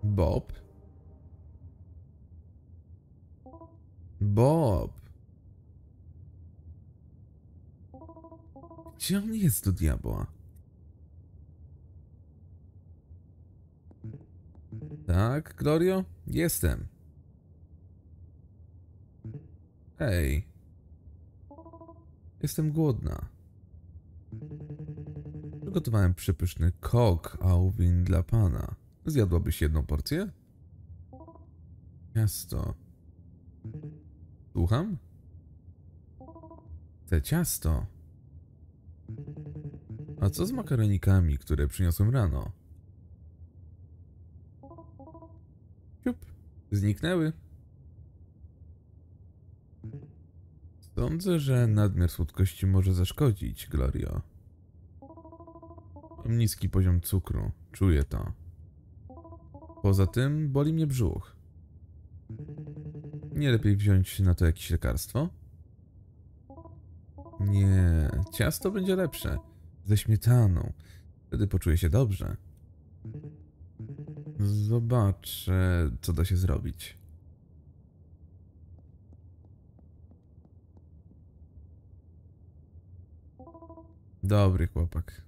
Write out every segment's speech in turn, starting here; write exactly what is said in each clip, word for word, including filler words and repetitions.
Bob? Bob! Gdzie on jest do diabła? Tak, Glorio? Jestem. Hej. Jestem głodna. Przygotowałem przepyszny kok Auvin dla pana. Zjadłabyś jedną porcję? Ciasto. Słucham? Chcę ciasto. A co z makaronikami, które przyniosłem rano? Ciup. Zniknęły. Sądzę, że nadmiar słodkości może zaszkodzić, Glorio. Mam niski poziom cukru. Czuję to. Poza tym boli mnie brzuch. Nie lepiej wziąć na to jakieś lekarstwo? Nie, ciasto będzie lepsze. Ze śmietaną. Wtedy poczuję się dobrze. Zobaczę, co da się zrobić. Dobry chłopak.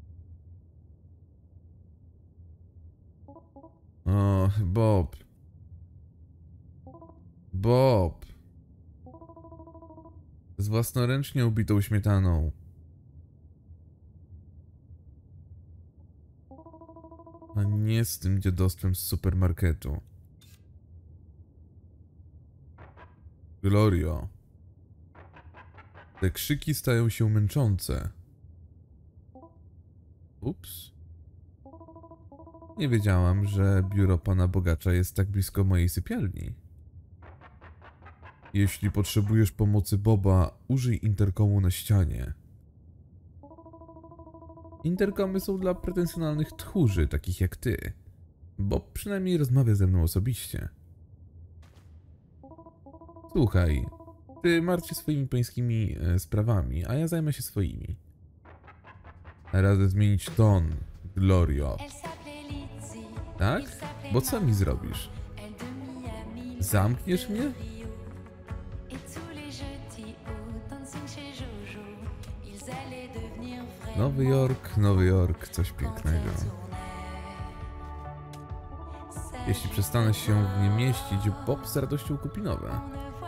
O, Bob. Bob. Z własnoręcznie ubitą śmietaną. A nie z tym dziadostwem z supermarketu. Glorio. Te krzyki stają się męczące. Ups. Nie wiedziałam, że biuro pana bogacza jest tak blisko mojej sypialni. Jeśli potrzebujesz pomocy Boba, użyj interkomu na ścianie. Interkomy są dla pretensjonalnych tchórzy, takich jak ty. Bob przynajmniej rozmawia ze mną osobiście. Słuchaj, ty martw się swoimi pańskimi e, sprawami, a ja zajmę się swoimi. Radzę zmienić ton, Glorio. Tak? Bo co mi zrobisz? Zamkniesz mnie? Nowy Jork, Nowy Jork, coś pięknego. Jeśli przestanę się w nie mieścić, Bob z radością kupi nowe.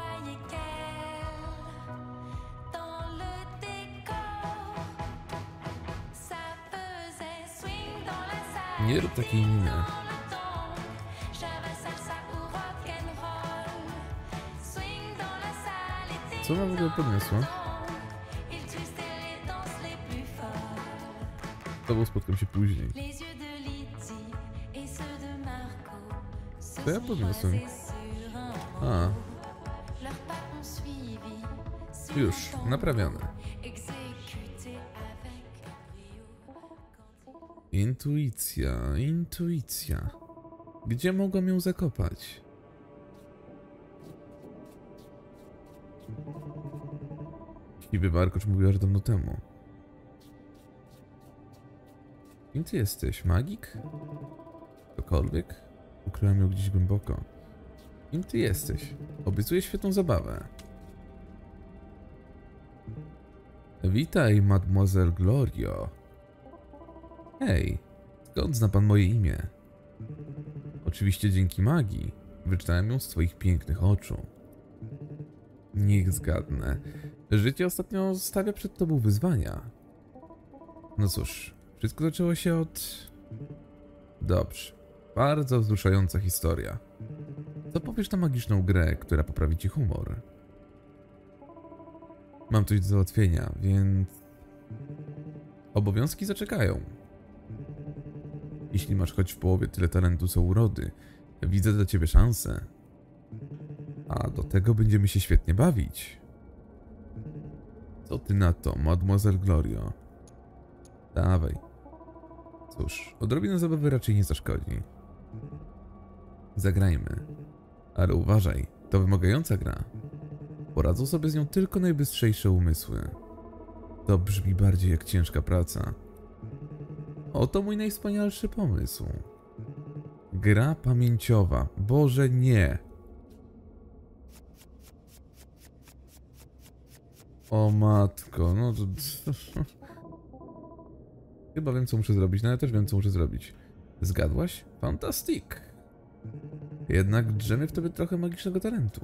Nie rób takiej miny. Co ona w ogóle podniosła? Z tobą spotkam się później. Co ja podniosłem? A. Już, naprawione. Intuicja, intuicja. Gdzie mogłam ją zakopać? Siwy warkocz mówił aż dawno temu. Kim ty jesteś? Magik? Cokolwiek? Ukryłam ją gdzieś głęboko. Kim ty jesteś? Obiecuję świetną zabawę. Witaj, mademoiselle Glorio. Hej, skąd zna pan moje imię? Oczywiście dzięki magii. Wyczytałem ją z twoich pięknych oczu. Niech zgadnę. Życie ostatnio stawia przed tobą wyzwania. No cóż, wszystko zaczęło się od... Dobrze. Bardzo wzruszająca historia. Co powiesz na magiczną grę, która poprawi ci humor? Mam coś do załatwienia, więc... Obowiązki zaczekają. Jeśli masz choć w połowie tyle talentu co urody, widzę dla ciebie szansę. A do tego będziemy się świetnie bawić. Co ty na to, mademoiselle Glorio? Dawaj. Cóż, odrobina zabawy raczej nie zaszkodzi. Zagrajmy. Ale uważaj, to wymagająca gra. Poradzą sobie z nią tylko najbystrzejsze umysły. To brzmi bardziej jak ciężka praca. Oto mój najwspanialszy pomysł. Gra pamięciowa. Boże, nie. O matko, no to... Chyba wiem, co muszę zrobić, no ja też wiem, co muszę zrobić. Zgadłaś? Fantastic. Jednak drzemie w tobie trochę magicznego talentu.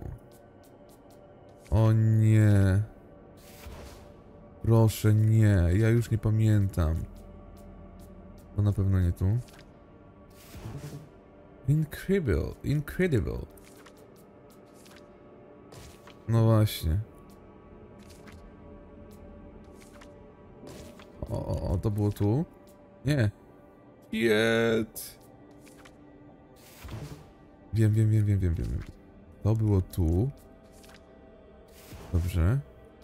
O nie. Proszę, nie. Ja już nie pamiętam. To na pewno nie tu. Incredible, incredible. No właśnie. O, o, o, to było tu? Nie. Shit. Wiem, wiem, wiem, wiem, wiem, wiem. To było tu. Dobrze.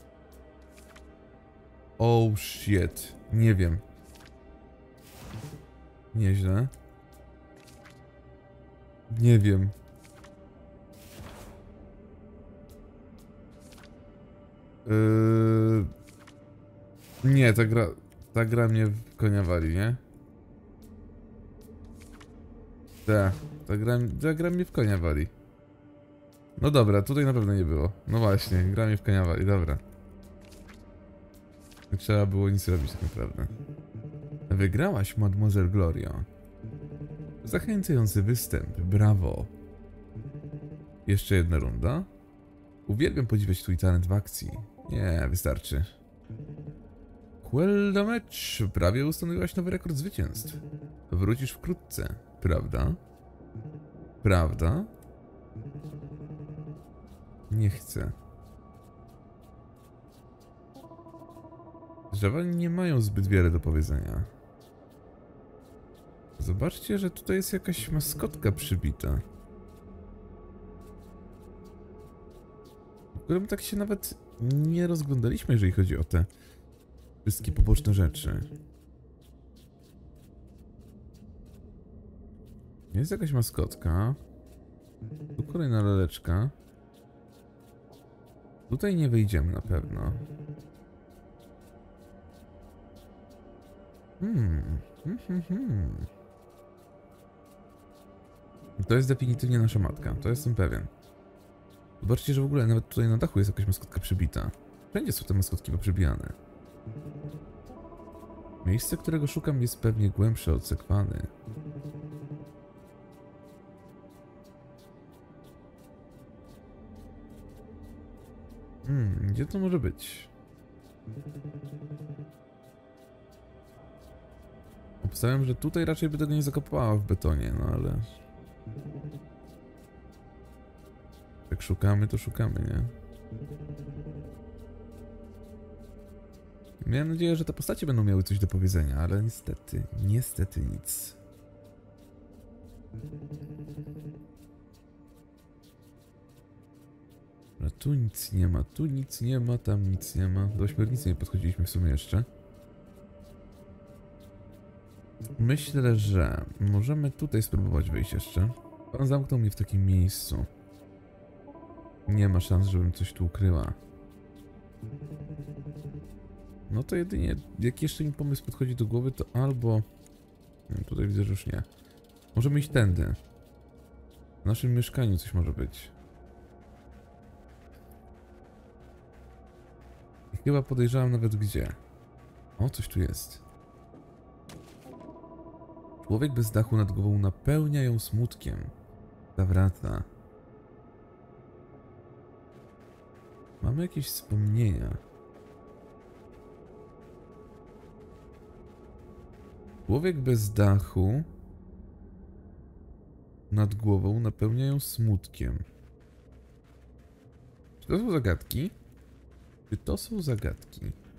Oh shit. Nie wiem. Nieźle. Nie wiem. Yy... Nie, ta gra... Ta gra mnie w konia wali, nie? Ta, ta gra, ta gra mnie w konia wali. No dobra, tutaj na pewno nie było. No właśnie, gra mnie w konia wali, dobra. Nie trzeba było nic robić tak naprawdę. Wygrałaś, Mademoiselle Gloria. Zachęcający występ, brawo. Jeszcze jedna runda? Uwielbiam podziwiać twój talent w akcji. Nie, wystarczy. Well damage, prawie ustanowiłaś nowy rekord zwycięstw. Wrócisz wkrótce, prawda? Prawda? Nie chcę. Drzewa nie mają zbyt wiele do powiedzenia. Zobaczcie, że tutaj jest jakaś maskotka przybita. W ogóle my tak się nawet nie rozglądaliśmy, jeżeli chodzi o te wszystkie poboczne rzeczy. Jest jakaś maskotka. Tu kolejna laleczka. Tutaj nie wyjdziemy na pewno. Hmm. Hmm, hmm, hmm. To jest definitywnie nasza matka, to jestem pewien. Zobaczcie, że w ogóle nawet tutaj na dachu jest jakaś maskotka przybita. Wszędzie są te maskotki poprzybijane. Miejsce, którego szukam, jest pewnie głębsze od sekwany. Hmm, gdzie to może być? Obstawiam, że tutaj raczej by tego nie zakopała w betonie, no ale... Jak szukamy, to szukamy, nie? Miałem nadzieję, że te postacie będą miały coś do powiedzenia, ale niestety, niestety nic. Ale tu nic nie ma, tu nic nie ma, tam nic nie ma. Do ośmiornicy nie podchodziliśmy w sumie jeszcze. Myślę, że możemy tutaj spróbować wyjść jeszcze. Pan zamknął mnie w takim miejscu. Nie ma szans, żebym coś tu ukryła. No to jedynie, jak jeszcze mi pomysł podchodzi do głowy, to albo... Tutaj widzę, że już nie. Możemy iść tędy. W naszym mieszkaniu coś może być. I chyba podejrzewam nawet gdzie. O, coś tu jest. Człowiek bez dachu nad głową napełnia ją smutkiem. Zawraca. Mamy jakieś wspomnienia. Człowiek bez dachu nad głową napełnia ją smutkiem. Czy to są zagadki? Czy to są zagadki?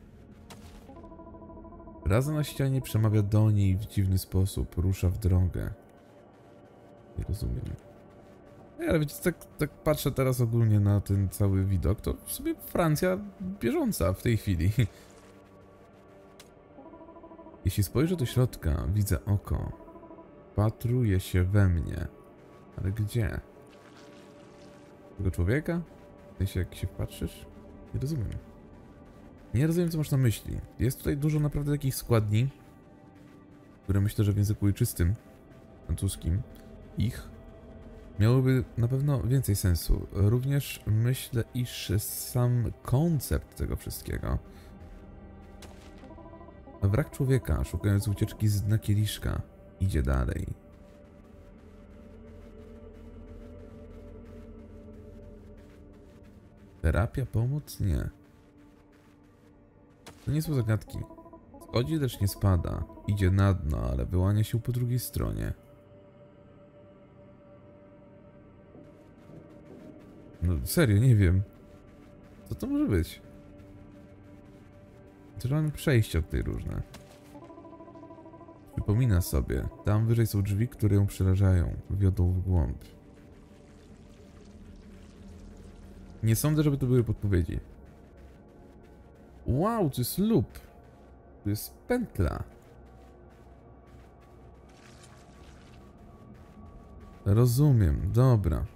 Raza na ścianie przemawia do niej w dziwny sposób. Rusza w drogę. Nie rozumiem. Nie, ale wiecie, tak, tak patrzę teraz ogólnie na ten cały widok, to w sumie Francja bieżąca w tej chwili. Jeśli spojrzę do środka, widzę oko. Patruje się we mnie. Ale gdzie? Tego człowieka? W sensie, jak się wpatrzysz? Nie rozumiem. Nie rozumiem, co masz na myśli. Jest tutaj dużo naprawdę takich składni, które myślę, że w języku ojczystym, francuskim, ich miałoby na pewno więcej sensu. Również myślę, iż sam koncept tego wszystkiego. Wrak człowieka, szukając ucieczki z dna kieliszka, idzie dalej. Terapia, pomoc? Nie. To nie są zagadki. Schodzi, lecz nie spada. Idzie na dno, ale wyłania się po drugiej stronie. No serio, nie wiem. Co to może być? To mamy przejścia tutaj różne. Przypomina sobie. Tam wyżej są drzwi, które ją przerażają. Wiodą w głąb. Nie sądzę, żeby to były podpowiedzi. Wow, to jest loop. To jest pętla. Rozumiem, dobra.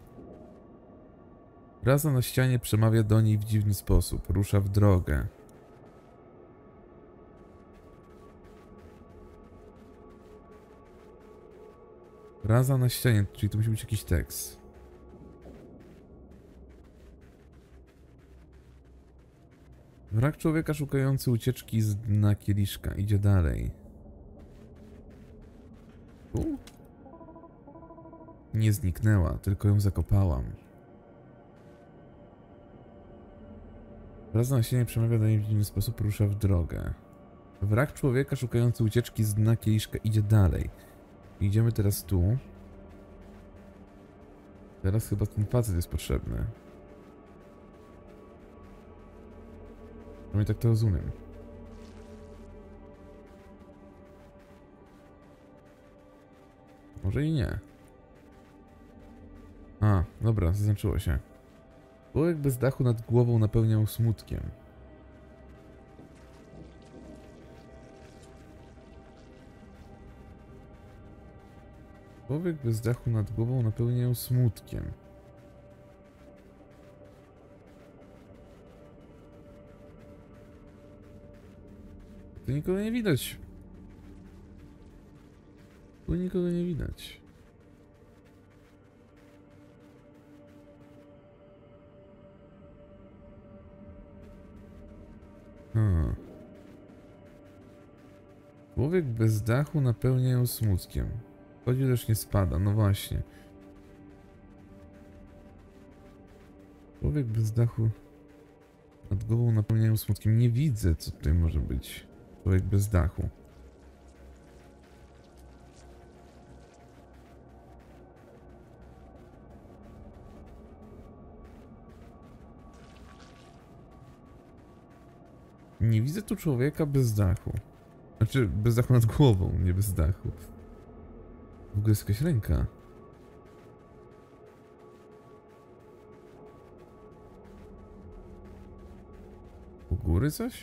Raza na ścianie przemawia do niej w dziwny sposób. Rusza w drogę. Raza na ścianie, czyli to musi być jakiś tekst. Wrak człowieka szukający ucieczki z dna kieliszka. Idzie dalej. U? Nie zniknęła, tylko ją zakopałam. Wraz na ścianie przemawia do niej w dziwny sposób, rusza w drogę. Wrak człowieka szukający ucieczki z dna kieliszka idzie dalej. Idziemy teraz tu. Teraz chyba ten facet jest potrzebny. No i tak to rozumiem. Może i nie. A, dobra, zaznaczyło się. Człowiek bez dachu nad głową napełniał smutkiem. Człowiek bez dachu nad głową napełniał smutkiem. Tu nikogo nie widać. Tu nikogo nie widać. Hmm. Człowiek bez dachu napełnia ją smutkiem. Chodzi, też nie spada, no właśnie. Człowiek bez dachu nad głową napełnia ją smutkiem. Nie widzę, co tutaj może być. Człowiek bez dachu. Nie widzę tu człowieka bez dachu. Znaczy, bez dachu nad głową, nie bez dachu. W ogóle jest jakaś ręka. U góry coś?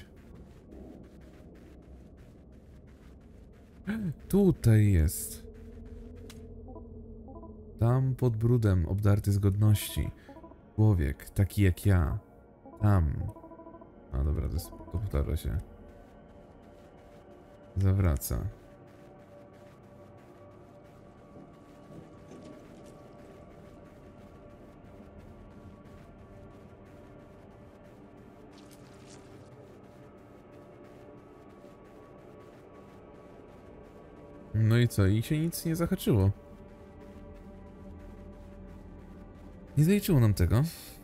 Tutaj jest. Tam pod brudem, obdarty z godności. Człowiek, taki jak ja. Tam. A dobra, to, jest, to powtarza się. Zawraca. No i co? I się nic nie zahaczyło. Nie zaliczyło nam tego.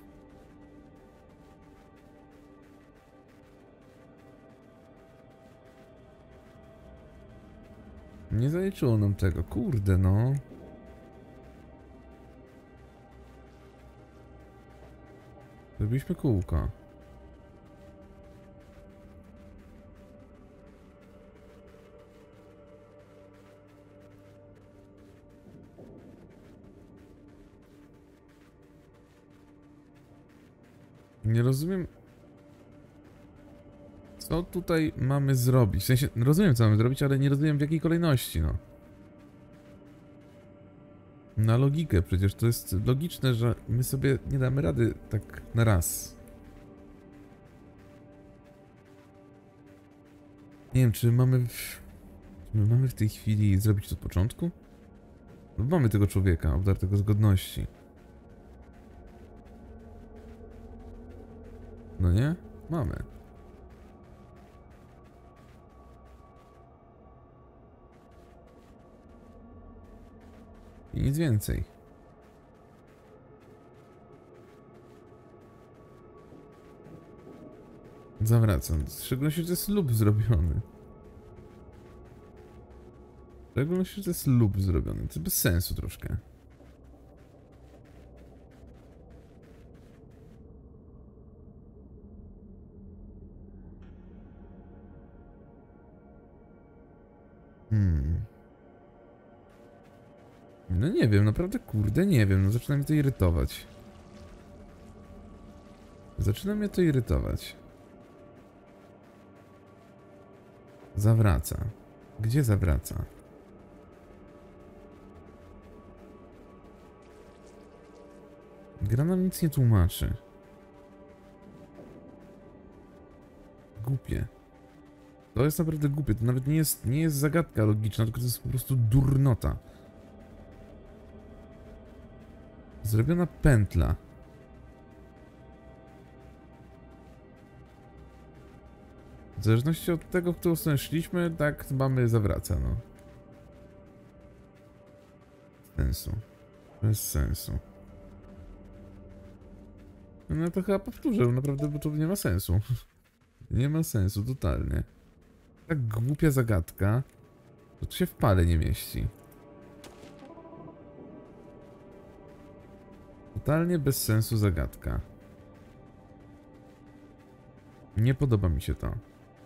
Nie zaliczyło nam tego. Kurde, no. Zrobiliśmy kółko. Nie rozumiem, co tutaj mamy zrobić. W sensie, rozumiem, co mamy zrobić, ale nie rozumiem, w jakiej kolejności, no. Na logikę, przecież to jest logiczne, że my sobie nie damy rady tak na raz. Nie wiem, czy mamy w... Czy my mamy w tej chwili zrobić to od początku? Mamy tego człowieka, obdartego z godności. No nie? Mamy. I nic więcej. Zawracam. W szczególności, że to jest lub zrobiony. W szczególności, że to jest lub zrobiony. To jest bez sensu troszkę. Hmm. No nie wiem, naprawdę kurde nie wiem. No zaczyna mnie to irytować. Zaczyna mnie to irytować. Zawraca. Gdzie zawraca? Gra nam nic nie tłumaczy. Głupie. To jest naprawdę głupie. To nawet nie jest, nie jest zagadka logiczna, tylko to jest po prostu durnota. Zrobiona pętla. W zależności od tego, w którą stronę szliśmy, tak mamy zawraca, no. Sensu. Bez sensu. No to chyba powtórzę, naprawdę, bo to nie ma sensu. Nie ma sensu, totalnie. Tak głupia zagadka, to tu się w pale nie mieści. Totalnie bez sensu zagadka. Nie podoba mi się to.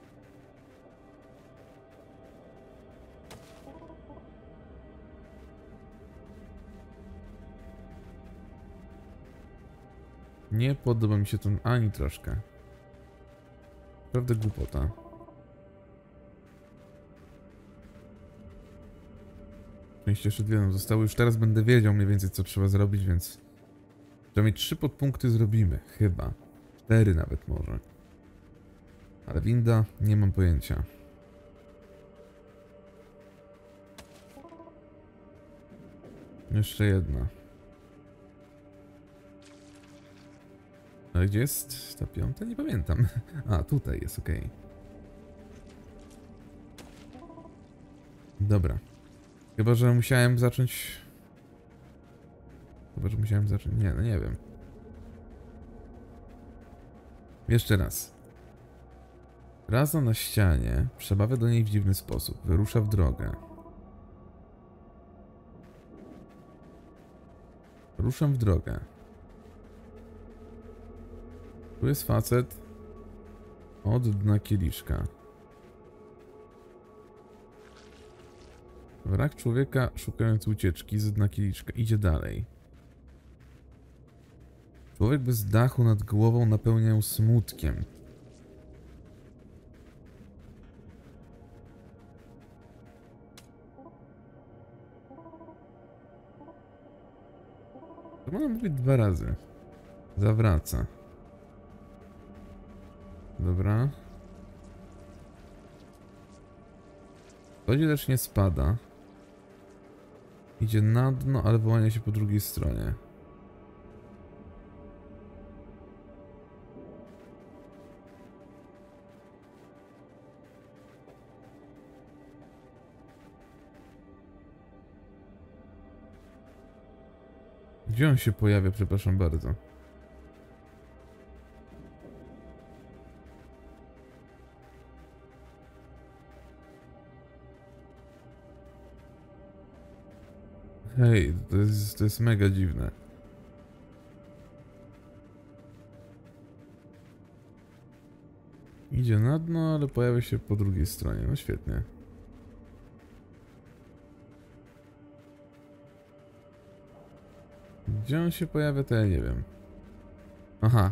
Nie podoba mi się to ani troszkę. Naprawdę głupota. Szczęście jeszcze dwie nam zostały. Już teraz będę wiedział mniej więcej, co trzeba zrobić, więc... Przynajmniej trzy podpunkty zrobimy. Chyba. Cztery nawet może. Ale winda? Nie mam pojęcia. Jeszcze jedna. Ale gdzie jest ta piąta? Nie pamiętam. A, tutaj jest, okej. Okay. Dobra. Chyba, że musiałem zacząć... Chyba, że musiałem zacząć... Nie, no nie wiem. Jeszcze raz. Raza na ścianie przemawia do niej w dziwny sposób. Wyrusza w drogę. Ruszam w drogę. Tu jest facet od dna kieliszka. Wrak człowieka szukając ucieczki z dna kieliszka. Idzie dalej. Człowiek bez dachu nad głową napełnia ją smutkiem. To można mówić dwa razy. Zawraca. Dobra. Chodzi, lecz nie spada. Idzie na dno, ale wyłania się po drugiej stronie. Gdzie on się pojawia, przepraszam bardzo? Hej, to jest, to jest mega dziwne. Idzie na dno, ale pojawia się po drugiej stronie. No świetnie. Gdzie on się pojawia, to ja nie wiem. Aha.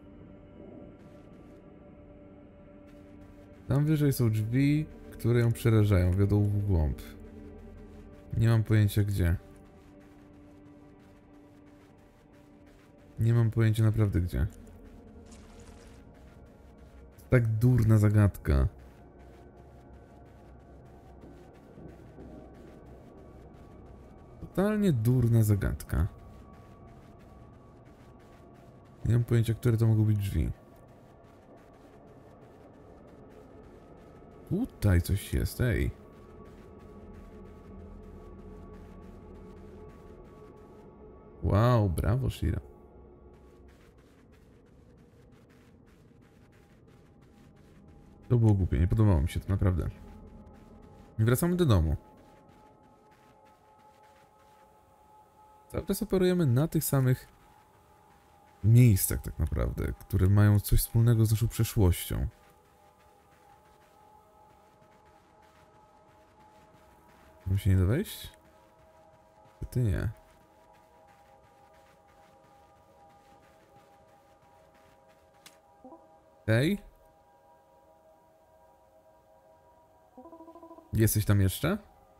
Tam wyżej są drzwi, które ją przerażają, wiodą w głąb. Nie mam pojęcia gdzie. Nie mam pojęcia naprawdę gdzie. Tak durna zagadka. Totalnie durna zagadka. Nie mam pojęcia, które to mogą być drzwi. Tutaj coś jest, ej. Wow, brawo, Shira. To było głupie, nie podobało mi się to naprawdę. Wracamy do domu. Cały czas operujemy na tych samych miejscach tak naprawdę, które mają coś wspólnego z naszą przeszłością. Mam się nie da wejść? Ty nie. Hej? Jesteś tam jeszcze?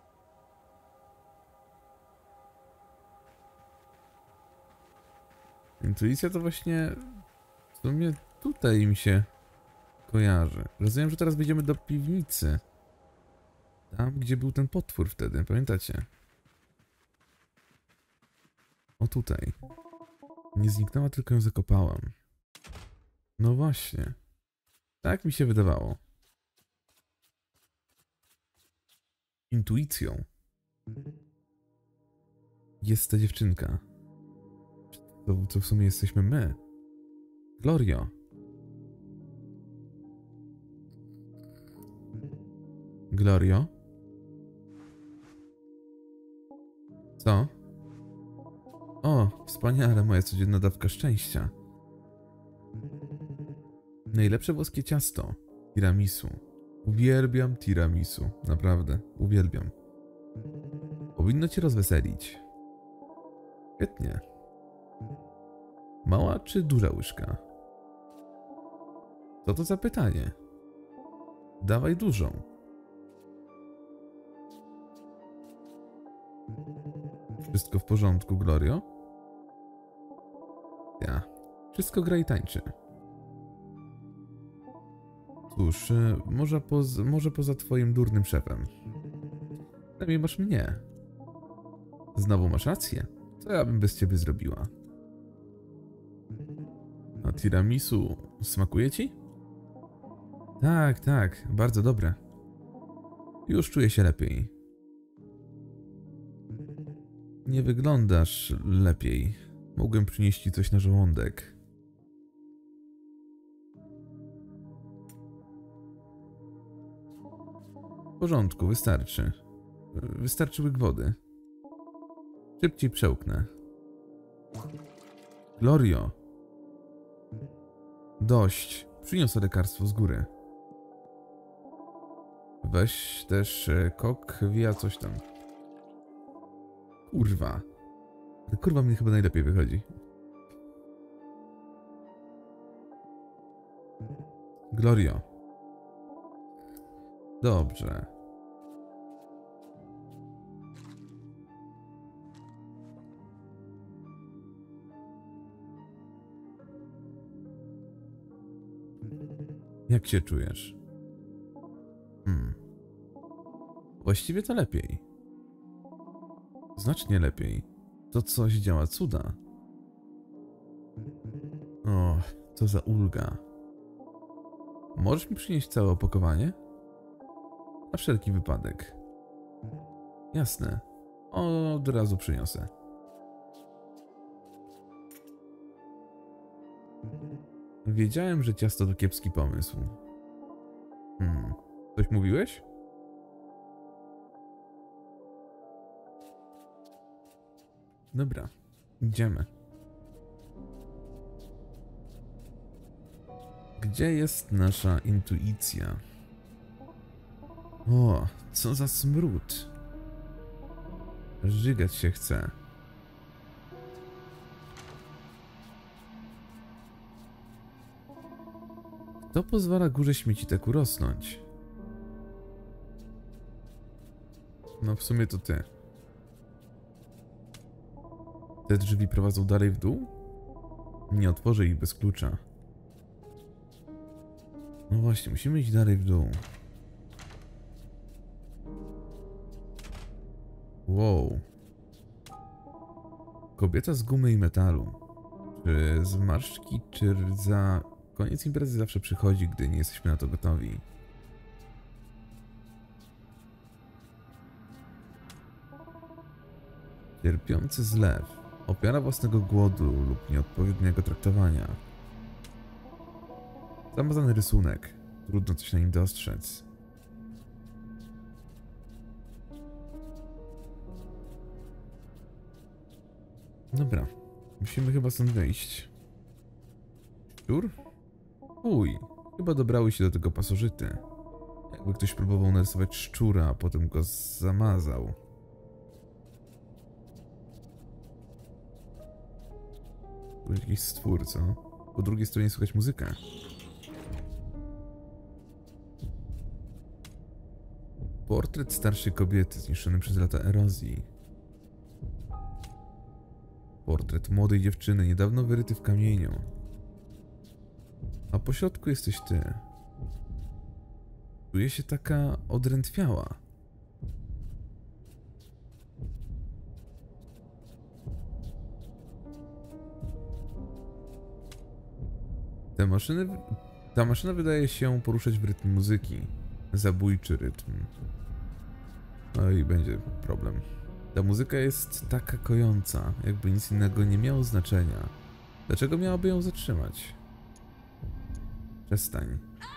Intuicja to właśnie w sumie tutaj mi się kojarzy. Rozumiem, że teraz wejdziemy do piwnicy. Tam, gdzie był ten potwór wtedy, pamiętacie? O tutaj. Nie zniknęła, tylko ją zakopałam. No właśnie. Tak mi się wydawało. Intuicją. Jest ta dziewczynka. To, to w sumie jesteśmy my. Glorio. Glorio? Co? O, wspaniale, moja codzienna dawka szczęścia. Najlepsze włoskie ciasto. Tiramisu. Uwielbiam tiramisu. Naprawdę, uwielbiam. Powinno cię rozweselić. Świetnie. Mała czy duża łyżka? Co to za pytanie? Dawaj dużą. Wszystko w porządku, Glorio? Ja. Wszystko gra i tańczy. Cóż, może, poz, może poza twoim durnym szefem. Przynajmniej masz mnie. Znowu masz rację. Co ja bym bez ciebie zrobiła? A tiramisu smakuje ci? Tak, tak, bardzo dobre. Już czuję się lepiej. Nie wyglądasz lepiej. Mogłem przynieść ci coś na żołądek. W porządku, wystarczy. Wystarczy łyk wody. Szybciej przełknę. Glorio! Dość. Przyniosę lekarstwo z góry. Weź też kok, wija coś tam. Kurwa. Ale kurwa mnie chyba najlepiej wychodzi. Glorio. Dobrze. Jak się czujesz? Hmm. Właściwie to lepiej. Znacznie lepiej. To coś działa cuda. O, co za ulga. Możesz mi przynieść całe opakowanie? Na wszelki wypadek. Jasne. Od razu przyniosę. Wiedziałem, że ciasto to kiepski pomysł. Hmm. Coś mówiłeś? Dobra. Idziemy. Gdzie jest nasza intuicja? O, co za smród. Żygać się chce. Kto pozwala górze śmieci tak urosnąć? No w sumie to ty. Te drzwi prowadzą dalej w dół? Nie otworzę ich bez klucza. No właśnie, musimy iść dalej w dół. Wow. Kobieta z gumy i metalu. Czy zmarszczki, czy rdza. Koniec imprezy zawsze przychodzi, gdy nie jesteśmy na to gotowi. Cierpiący zlew. Ofiara własnego głodu lub nieodpowiedniego traktowania. Zamazany rysunek. Trudno coś na nim dostrzec. Dobra. Musimy chyba stąd wyjść. Szczur? Uj. Chyba dobrały się do tego pasożyty. Jakby ktoś próbował narysować szczura, a potem go zamazał. Tu jakiś stwór, co? Po drugiej stronie słychać muzykę. Portret starszej kobiety zniszczony przez lata erozji. Portret młodej dziewczyny niedawno wyryty w kamieniu. A po środku jesteś ty. Czuję się taka odrętwiała. Te maszyny, ta maszyna wydaje się poruszać w rytm muzyki. Zabójczy rytm. No i będzie problem. Ta muzyka jest taka kojąca, jakby nic innego nie miało znaczenia. Dlaczego miałaby ją zatrzymać? Przestań.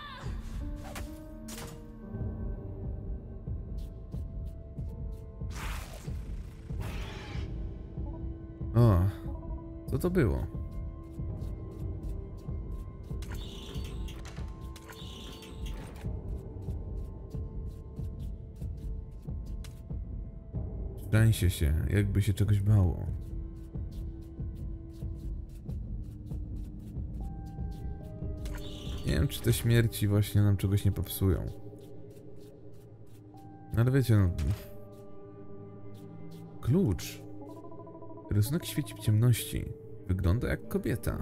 O, co to było? Trzęsie się, jakby się czegoś bało. Nie wiem, czy te śmierci właśnie nam czegoś nie popsują. Ale wiecie, no... Klucz. Rysunek świeci w ciemności. Wygląda jak kobieta.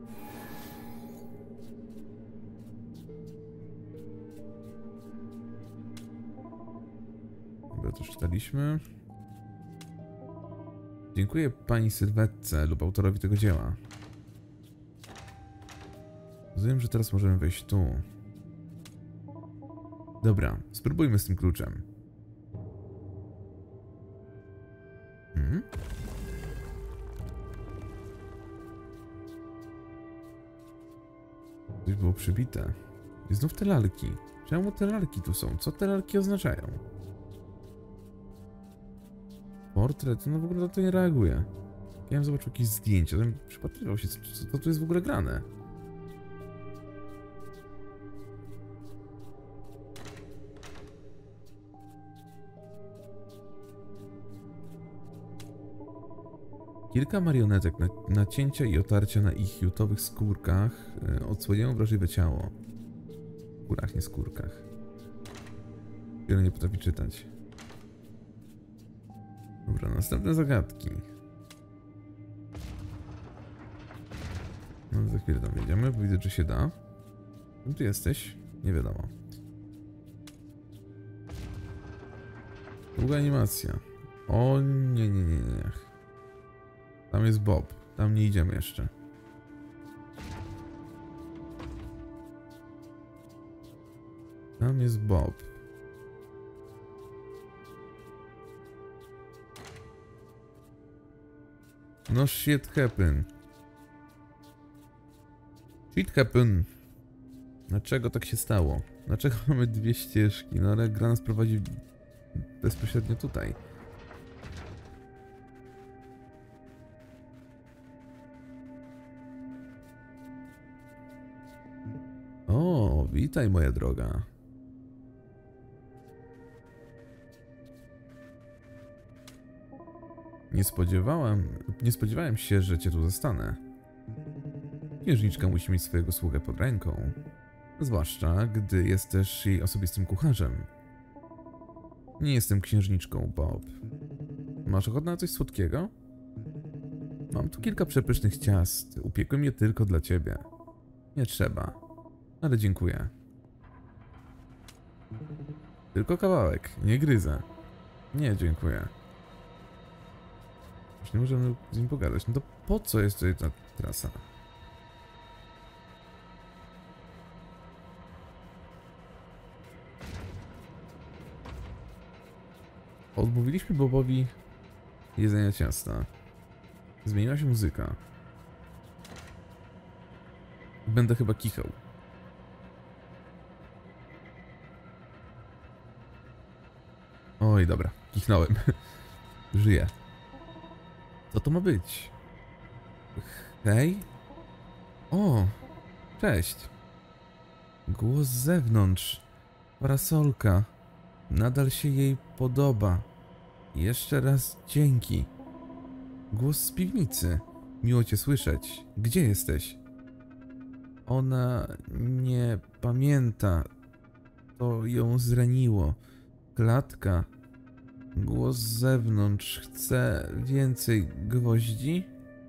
Dobra, to czytaliśmy. Dziękuję pani sylwetce lub autorowi tego dzieła. Rozumiem, że teraz możemy wejść tu. Dobra, spróbujmy z tym kluczem. Hmm? Coś było przybite. I znów te lalki. Czemu te lalki tu są? Co te lalki oznaczają? Portret? No w ogóle na to nie reaguje. Ja bym zobaczył jakieś zdjęcia, to bym przypatrywał się, co, co tu jest w ogóle grane. Kilka marionetek, na, nacięcia i otarcia na ich jutowych skórkach yy, odsłaniają wrażliwe ciało. W skórach, nie skórkach. Wiele nie potrafi czytać. Dobra, następne zagadki. No za chwilę tam jedziemy, bo widzę, że się da. Kim ty jesteś? Nie wiadomo. Długa animacja. O nie, nie, nie, nie. Tam jest Bob. Tam nie idziemy jeszcze. Tam jest Bob. No shit happen. Shit happen. Dlaczego tak się stało? Dlaczego mamy dwie ścieżki? No ale gra nas prowadzi bezpośrednio tutaj. O, witaj moja droga. Nie spodziewałem, nie spodziewałem się, że cię tu zostanę. Księżniczka musi mieć swojego sługę pod ręką. Zwłaszcza, gdy jest też jej osobistym kucharzem. Nie jestem księżniczką, Bob. Masz ochotę na coś słodkiego? Mam tu kilka przepysznych ciast. Upiekłem je tylko dla ciebie. Nie trzeba. Ale dziękuję. Tylko kawałek, nie gryzę. Nie, dziękuję. Już nie możemy z nim pogadać. No to po co jest tutaj ta trasa? Odmówiliśmy Bobowi jedzenia ciasta. Zmieniła się muzyka. Będę chyba kichał. Oj, dobra, kichnąłem. Żyję. Co to ma być? Hej? O, cześć. Głos z zewnątrz. Parasolka. Nadal się jej podoba. Jeszcze raz dzięki. Głos z piwnicy. Miło cię słyszeć. Gdzie jesteś? Ona nie pamięta. To ją zraniło. Klatka. Głos z zewnątrz. Chce więcej gwoździ?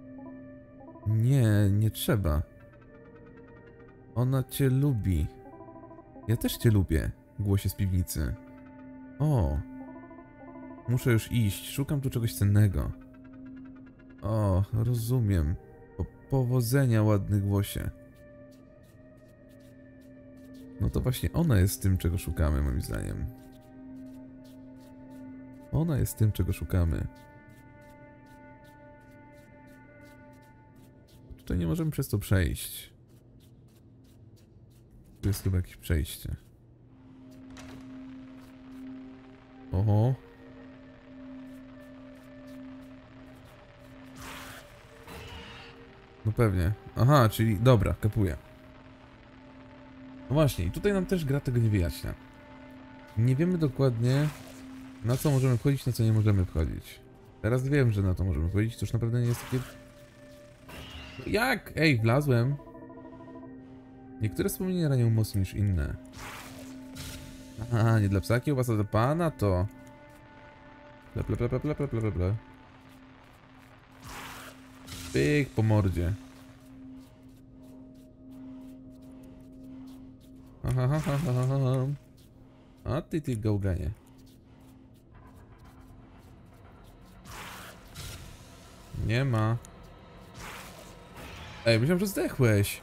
Nie, nie trzeba. Ona cię lubi. Ja też cię lubię. Głosie z piwnicy. O. Muszę już iść. Szukam tu czegoś cennego. O, rozumiem. Po powodzenia, ładny głosie. No to właśnie ona jest tym, czego szukamy, moim zdaniem. Ona jest tym, czego szukamy. Tutaj nie możemy przez to przejść. Tu jest chyba jakieś przejście. Oho. No pewnie. Aha, czyli dobra, kapuję. No właśnie, i tutaj nam też gra tego nie wyjaśnia. Nie wiemy dokładnie, na co możemy wchodzić, na co nie możemy wchodzić. Teraz wiem, że na to możemy wchodzić, to już naprawdę nie jest takie... Jak? Ej, wlazłem. Niektóre wspomnienia ranią mocniej niż inne. Aha, nie dla psa kiełbasa, dla pana to... Ple, ple, ple, ple, ple, ple, ple, ple. Pyk po mordzie. Aha, ha, ha, ha, ha, ha. A ty, ty gałganie. Nie ma. Ej, myślałem, że zdechłeś.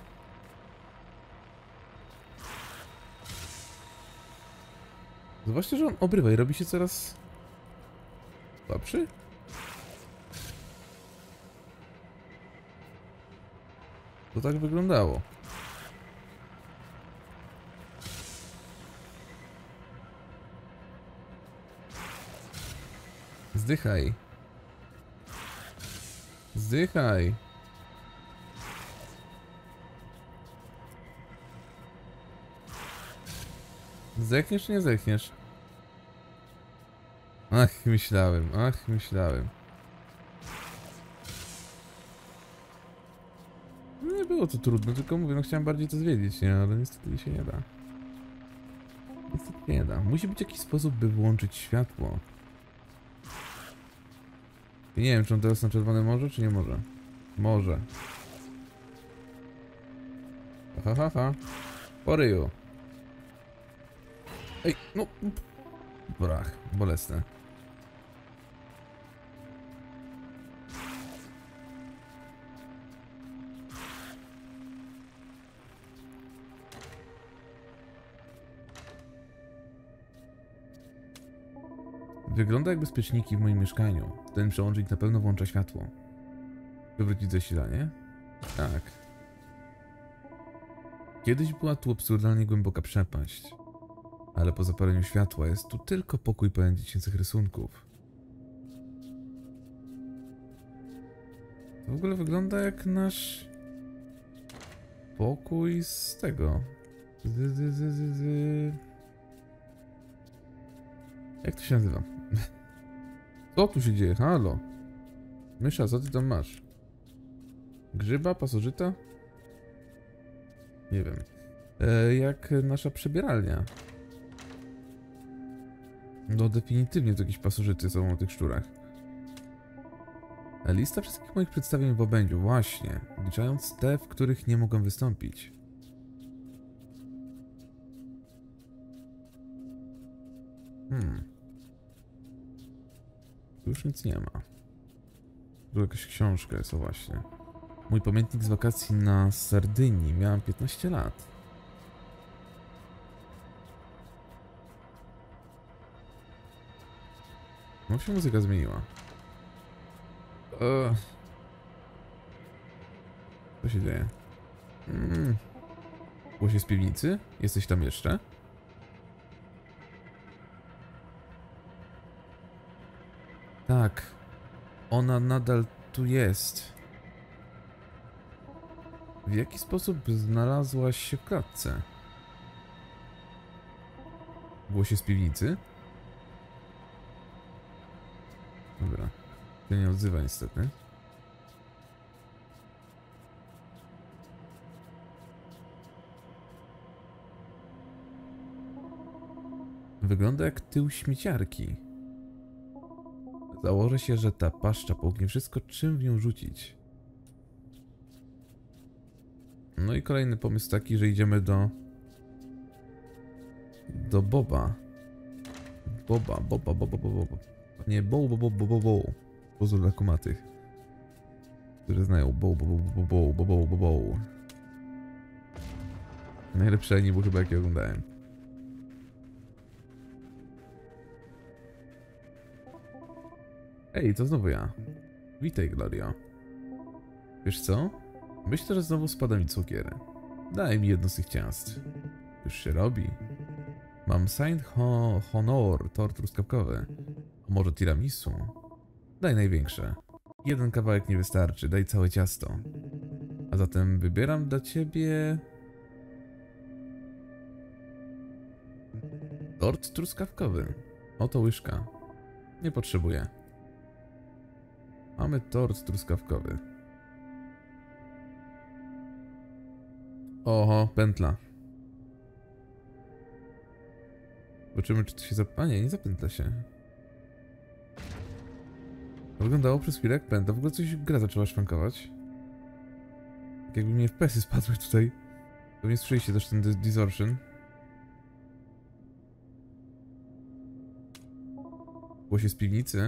Zobaczcie, że on obrywa i robi się coraz słabszy. To tak wyglądało. Zdychaj. Zdychaj. Zdechniesz czy nie zdechniesz? Ach, myślałem, ach, myślałem. No nie było to trudne, tylko mówię, no chciałem bardziej to zwiedzić, nie? Ale niestety się nie da. Niestety nie da. Musi być jakiś sposób, by włączyć światło. I nie wiem, czy on teraz na czerwone może, czy nie może. Może. Ha, ha, ha. Po ryju. Ej, no. Brach, bolesne. Wygląda jak bezpieczniki w moim mieszkaniu. Ten przełącznik na pewno włącza światło. Wywrócić zasilanie? Tak. Kiedyś była tu absurdalnie głęboka przepaść. Ale po zapaleniu światła jest tu tylko pokój pełen dziecięcych rysunków. To w ogóle wygląda jak nasz pokój z tego. Z, z, z, z, z. Jak to się nazywa? Co tu się dzieje? Halo? Mysza, co ty tam masz? Grzyba? Pasożyta? Nie wiem. E, jak nasza przebieralnia. No definitywnie to jakieś pasożyty są o tych szczurach. Lista wszystkich moich przedstawień w obędziu, właśnie. Wliczając te, w których nie mogłem wystąpić. Hmm. Tu już nic nie ma. Tu jakaś książka jest, o właśnie. Mój pamiętnik z wakacji na Sardynii. Miałem piętnaście lat. No się muzyka zmieniła. Eee. Co się dzieje? Mm. Głosie z piwnicy? Jesteś tam jeszcze? Tak. Ona nadal tu jest. W jaki sposób znalazłaś się w klatce? Głosie z piwnicy? Dobra. To nie odzywa niestety. Wygląda jak tył śmieciarki. Założę się, że ta paszcza połknie wszystko, czym w nią rzucić. No i kolejny pomysł taki, że idziemy do... Do Boba. Boba, Boba, Boba, Boba, Boba. Nie, Bo, Bo, Bo, Bo, Bo, Bo. Pozór dla kumatych, którzy znają Bo, Bo, Bo, Bo, Bo, Bo, Bo, Bo, Bo. Najlepsze anime chyba jakie oglądałem. Ej, to znowu ja. Witaj, Glorio. Wiesz co? Myślę, że znowu spada mi cukier. Daj mi jedno z tych ciast. Już się robi. Mam Saint ho Honor, tort truskawkowy. A może tiramisu? Daj największe. Jeden kawałek nie wystarczy, daj całe ciasto. A zatem wybieram dla ciebie... Tort truskawkowy. Oto łyżka. Nie potrzebuję. Mamy tort truskawkowy. Oho, pętla. Zobaczymy, czy to się zap... A nie, nie zapętla się. Wyglądało przez chwilę jak pętla. W ogóle coś gra zaczęła szwankować. Tak jakby mi F P S-y spadły tutaj. Pewnie słyszeliście też ten distortion. Głosie z piwnicy.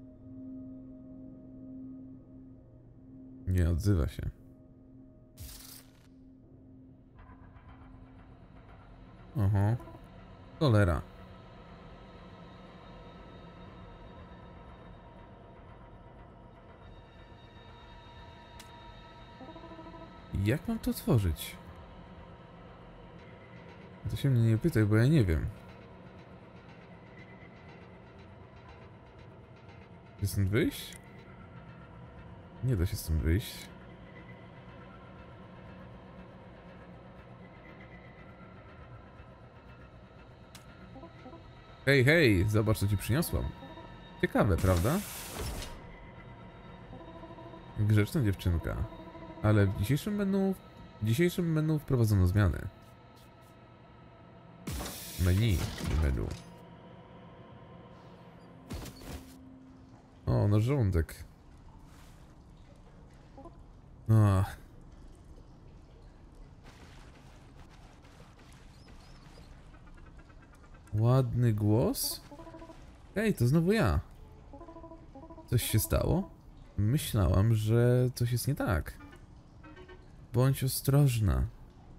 Nie odzywa się. Oho. Cholera. Jak mam to otworzyć? To się mnie nie pytaj, bo ja nie wiem. Czy stąd wyjść? Nie da się stąd wyjść. Hej, hej, zobacz co ci przyniosłam. Ciekawe, prawda? Grzeczna dziewczynka. Ale w dzisiejszym menu... W dzisiejszym menu wprowadzono zmiany. Menu, menu. O, narządek. Ach. Ładny głos? Hej, to znowu ja. Coś się stało? Myślałam, że coś jest nie tak. Bądź ostrożna.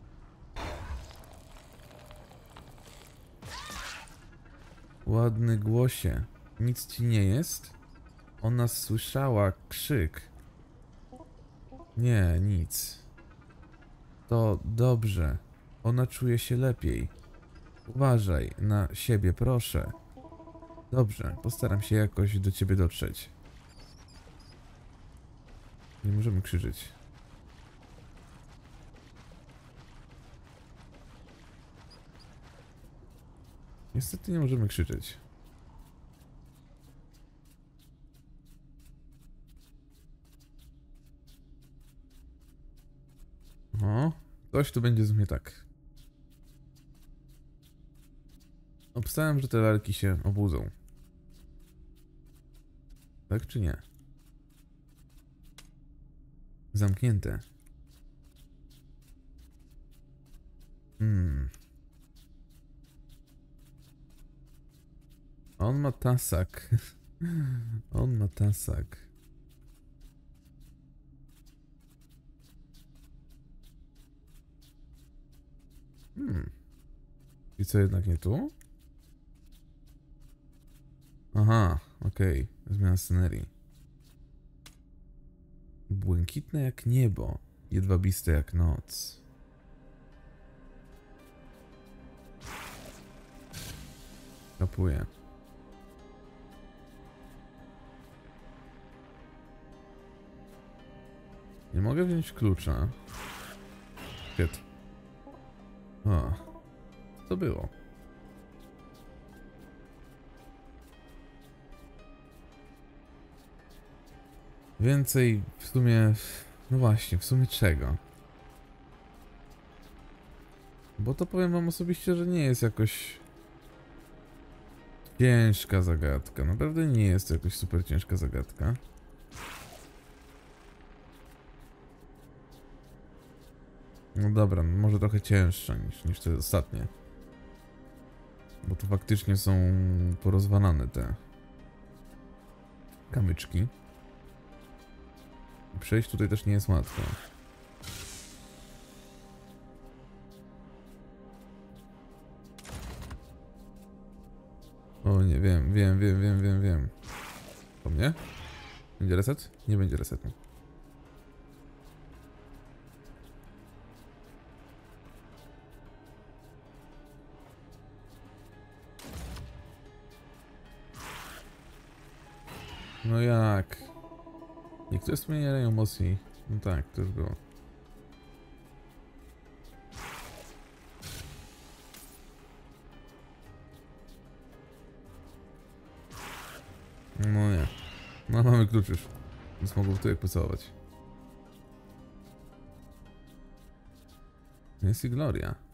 Ładny głosie. Nic ci nie jest? Ona słyszała krzyk. Nie, nic. To dobrze. Ona czuje się lepiej. Uważaj na siebie, proszę. Dobrze, postaram się jakoś do ciebie dotrzeć. Nie możemy krzyczeć. Niestety nie możemy krzyczeć. O, coś tu będzie z mnie tak. Obstałem, że te lalki się obudzą. Tak czy nie? Zamknięte. Hmm. On ma tasak. On ma tasak. Hmm. I co, jednak nie tu? Aha, okej. Okay. Zmiana scenerii. Błękitne jak niebo, jedwabiste jak noc. Kapuję. Nie mogę wziąć klucza. Shit. O, co to było? Więcej w sumie... No właśnie, w sumie czego? Bo to powiem wam osobiście, że nie jest jakoś... ciężka zagadka. Naprawdę nie jest to jakoś super ciężka zagadka. No dobra, może trochę cięższa niż, niż te ostatnie. Bo tu faktycznie są porozwalane te kamyczki. Przejść tutaj też nie jest łatwo. O nie, wiem, wiem, wiem, wiem, wiem, wiem. Po mnie? Będzie reset? Nie będzie resetu. No jak? Niektóre wspomnienia emocji. No tak, to już było. No nie. No mamy klucz już. Więc mogą w tyłek pocałować. Jest i Gloria.